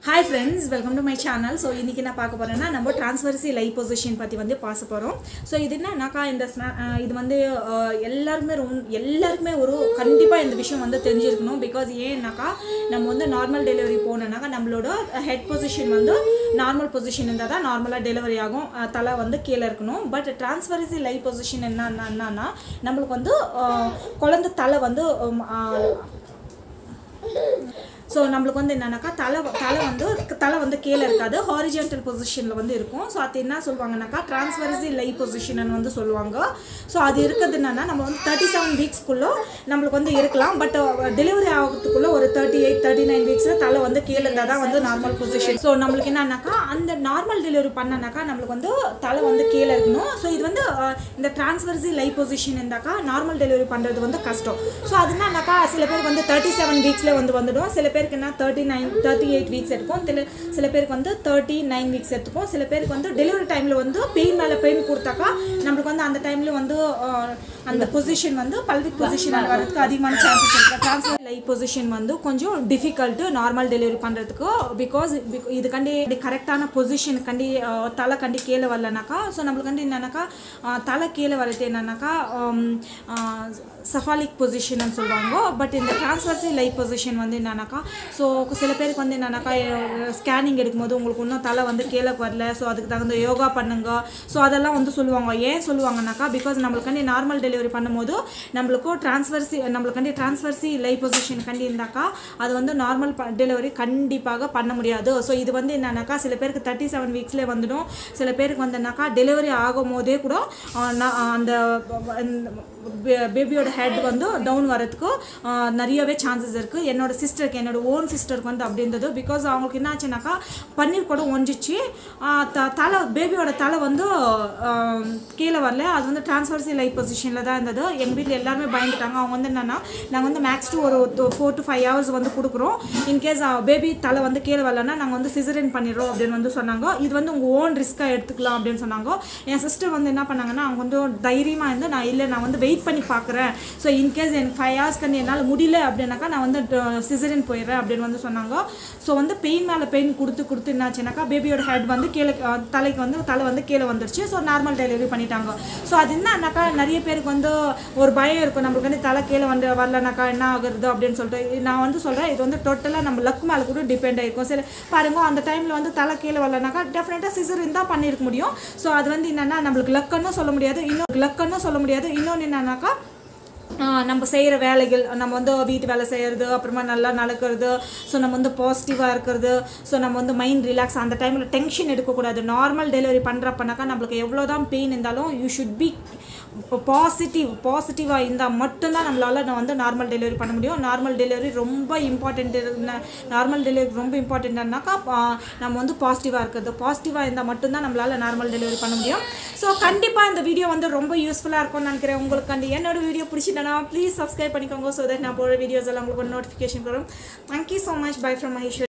Hi friends, welcome to my channel. So இன்னைக்கு நான் பார்க்க போறேன்னா நம்ம transverse liposuction பத்தி வந்து பார்க்க போறோம். So இது என்னன்னாக்கா இந்த இது வந்து எல்லாருக்குமே ஒரு கண்டிப்பா இந்த விஷயம் வந்து தெரிஞ்சிருக்கணும் because ஏன்னாக்கா நம்ம வந்து நார்மல் டெலிவரி போனனாக்கா நம்மளோட ஹெட் பொசிஷன் வந்து நார்மல் பொசிஷன் இருந்தா தான் நார்மலா டெலிவரி ஆகும். தலை வந்து கீழ இருக்கணும். பட் transverse liposuction என்னன்னா நமக்கு வந்து குழந்தை தலை வந்து So நம்மளுக்கு வந்து என்னன்னாக்கா தலை வந்து கீழ இருக்காது ஹாரிஜான்டல் பொசிஷன்ல வந்து இருக்கும் சோ அது என்ன சொல்வாங்கனாக்கா transverse liposuction ன்னு வந்து சொல்வாங்க சோ அது இருக்குது என்னன்னா நம்ம வந்து 37 வீக்ஸ் குள்ள நமக்கு வந்து இருக்கலாம் பட் டெலிவரி ஆகிறதுக்குள்ள ஒரு 38 39 வீக்ஸ்ல தலை வந்து கீழ இருந்தா தான் வந்து நார்மல் பொசிஷன் சோ நமக்கு என்னன்னாக்கா அந்த நார்மல் டெலிவரி பண்ணனாக்கா நமக்கு வந்து தலை வந்து கீழ இருக்கணும் சோ இது வந்து இந்த transverse liposuction இருந்தாக்கா நார்மல் டெலிவரி பண்றது வந்து கஷ்டம் சோ அதுனாக்கா சில பேர் வந்து 37 வீக்ஸ்ல வந்து வந்துடும் சில பேருக்கு என்ன 38 வீக்ஸ் எடுக்கும் சில பேருக்கு வந்து 39 வீக்ஸ் எடுக்கும் சில பேருக்கு வந்து டெலிவரி டைம்ல வந்து பெயின் மேல பெயின் கொடுத்தாக்கா நமக்கு வந்து அந்த டைம்ல வந்து அந்த பொசிஷன் வந்து pelvic பொசிஷன் வரதுக்கு அதிகமான சான்சஸ் இருக்கு transverse liposuction வந்து கொஞ்சம் டிஃபிகல்ட் நார்மல் டெலிவரி பண்றதுக்கு because இது கண்டி கரெக்ட்டான பொசிஷன் கண்டி தலை கண்டி கீழ வரலனாக்கா சோ நமக்கு கண்டி என்னன்னாக்கா தலை கீழ வரது என்னன்னாக்கா cephalic position ன்னு சொல்வாங்க பட் இந்த transverse liposuction வந்து என்னன்னாக்கா சோ சில பேருக்கு வந்து என்னன்னாக்கா ஸ்கேனிங் எடுக்கும்போது உங்களுக்கு இன்னும் தலை வந்து கீழ வரல சோ அதுக்கு தகுந்த யோகா பண்ணுங்க சோ அதெல்லாம் வந்து சொல்லுவாங்க ஏன் சொல்லுவாங்கனாக்கா because நமக்கு நார்மல் டெலிவரி பண்ணும்போது நமக்கு transverse liposuction கண்டி இருந்தாக்கா அது வந்து நார்மல் டெலிவரி கண்டிப்பாக பண்ண முடியாது சோ இது வந்து என்னன்னாக்கா சில பேருக்கு 37 வீக்ஸ்ல வந்துடும் சில பேருக்கு வந்துனாக்கா டெலிவரி ஆகும்போதே கூட அந்த பேபியோட ஹெட் வந்து டவுன் வரதுக்கு நிறையவே சான்சஸ் இருக்கு என்னோட ஓன் சிஸ்டருக்கு வந்து அப்படி இருந்தது because அவங்களுக்கு என்ன ஆச்சுனாக்கா பன்னீர் கூட ஒஞ்சிச்சு பேபியோட தலை வந்து கீழ வரல அது வந்து transverse liposuctionல தான் இருந்தது எங்க வீட்ல எல்லாரும் பயந்துட்டாங்க அவங்க வந்து என்னன்னா நாங்க வந்து மேக்ஸ் டு ஒரு 4 to 5 hours வந்து கொடுக்குறோம் இன் கேஸ் பேபி தலை வந்து கீழ வரலனா நாங்க வந்து சிசரியன் பண்ணிரோம் அப்படினு வந்து சொன்னாங்க இது வந்து உங்க ஓன் ரிஸ்கா எடுத்துக்கலாம் அப்படினு சொன்னாங்க என் சிஸ்டர் வந்து என்ன பண்ணாங்கன்னா அவங்க வந்து தைரியமா இருந்து நான் வந்து வெயிட் பண்ணி பார்க்கறேன் சோ இன் கேஸ் எனக்கு 5 hours கண்ணி என்னால முடியல அப்படினாக்கா நான் வந்து சிசரியன் போயிடுறேன் அப்படினு வந்து சொன்னாங்க சோ வந்து பெயின் மேல பெயின் கொடுத்து என்னாச்சுனாக்கா பேபியோட ஹெட் வந்து தலை வந்து கீழ வந்துருச்சு சோ நார்மல் டெலிவரி பண்ணிட்டாங்க சோ அது என்னன்னாக்கா நிறைய பேருக்கு வந்து ஒரு பயம் இருக்கும் நமக்கு வந்து தலை கீழ வந்து வரலனாக்கா என்ன ஆகுறது அப்படினு சொல்லிட்டு நான் வந்து சொல்றேன் இது வந்து டோட்டலா நம்ம லக் மேல கூட டிபெண்ட் ஆயிருக்கும் சரி பாருங்க அந்த டைம்ல வந்து தலை கீழ வரலனாக்கா டெஃபினட்டா சிசரியன் தான் பண்ணிருக்க முடியும் சோ அது வந்து என்னன்னா நமக்கு லக்ன்னு சொல்ல முடியாது இன்னொன்னு என்னன்னாக்கா நம்ம செய்யற வேலைகள் நம்ம வந்து வீட்டு வேலை செய்யறது அப்புறமா நல்லா நடக்கிறது சோ நம்ம வந்து பாசிட்டிவா இருக்கிறது சோ நம்ம வந்து மைண்ட் ரிலாக்ஸ் அந்த டைம்ல டென்ஷன் எடுக்க கூடாது நார்மல் டெலிவரி பண்றப்பனாக்கா நமக்கு எவ்வளவுதான் பெயின் இருந்தாலும் you should be பாசிட்டிவா இருந்தா மட்டும் தான் நம்மளால வந்து நார்மல் டெலிவரி பண்ண முடியும் நார்மல் டெலிவரி ரொம்ப இம்பார்ட்டன்ட்னாக்கா நம்ம வந்து பாசிட்டிவா இருந்தா மட்டும் தான் நம்மளால நார்மல் டெலிவரி பண்ண முடியும் சோ கண்டிப்பா இந்த வீடியோ வந்து ரொம்ப யூஸ்ஃபுல்லா இருக்கும்னு நினைக்கிறேன் உங்களுக்கு என்னோட வீடியோ பிடிச்சிட்டனா ப்ளீஸ் சப்ஸ்கிரைப் பண்ணிக்கோங்க so that நான் போற வீடியோஸ் எல்லாம் உங்களுக்கு நோட்டிஃபிகேஷன் வரும் thank you so much bye from Maheshwari